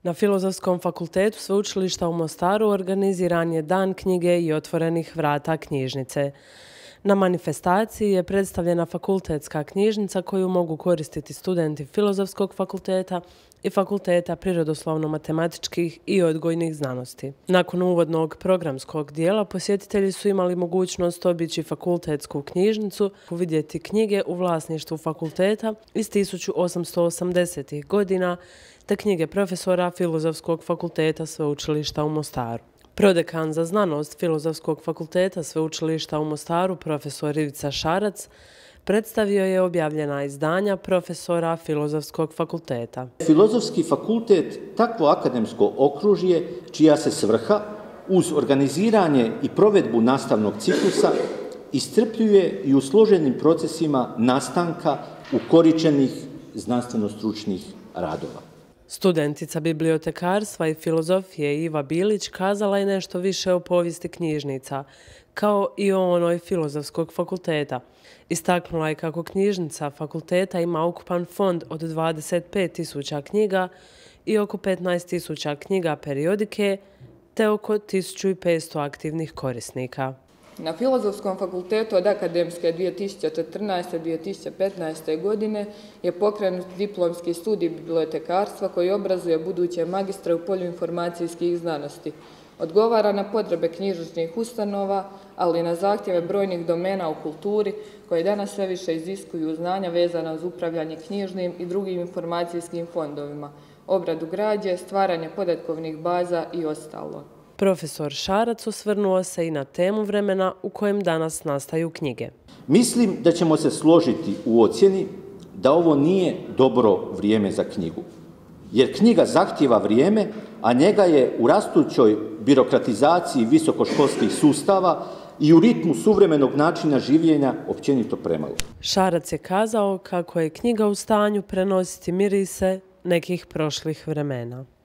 Na Filozofskom fakultetu Sveučilišta u Mostaru organiziran je Dan knjige i otvorenih vrata knjižnice. Na manifestaciji je predstavljena fakultetska knjižnica koju mogu koristiti studenti Filozofskog fakulteta i Fakulteta prirodoslovno-matematičkih i odgojnih znanosti. Nakon uvodnog programskog dijela posjetitelji su imali mogućnost obići fakultetsku knjižnicu, uvidjeti knjige u vlasništvu fakulteta iz 1880. godina te knjige profesora Filozofskog fakulteta Sveučilišta u Mostaru. Prodekan za znanost Filozofskog fakulteta Sveučilišta u Mostaru, profesor Ivica Šarac, predstavio je objavljena izdanja profesora Filozofskog fakulteta. Filozofski fakultet takvo akademsko okružje čija se svrha uz organiziranje i provedbu nastavnog ciklusa iscrpljuje i u složenim procesima nastanka ukoričenih znanstveno-stručnih radova. Studentica bibliotekarstva i filozofije Iva Bilić kazala je nešto više o povijesti knjižnica, kao i o onoj Filozofskog fakulteta. Istaknula je kako knjižnica fakulteta ima ukupan fond od 25.000 knjiga i oko 15.000 knjiga periodike, te oko 1.500 aktivnih korisnika. Na Filozofskom fakultetu od akademske 2014-2015. godine je pokrenut diplomski studij bibliotekarstva koji obrazuje buduće magistre u polju informacijskih znanosti. Odgovara na potrebe knjižničnih ustanova, ali i na zahtjeve brojnih domena u kulturi koje danas sve više iziskuju znanja vezana uz upravljanje knjižnim i drugim informacijskim fondovima, obradu građe, stvaranje podatkovnih baza i ostalo. Profesor Šarac osvrnuo se i na temu vremena u kojem danas nastaju knjige. Mislim da ćemo se složiti u ocjeni da ovo nije dobro vrijeme za knjigu. Jer knjiga zahtijeva vrijeme, a njega je u rastućoj birokratizaciji visokoškolskih sustava i u ritmu suvremenog načina življenja općenito premalo. Šarac je kazao kako je knjiga u stanju prenositi mirise nekih prošlih vremena.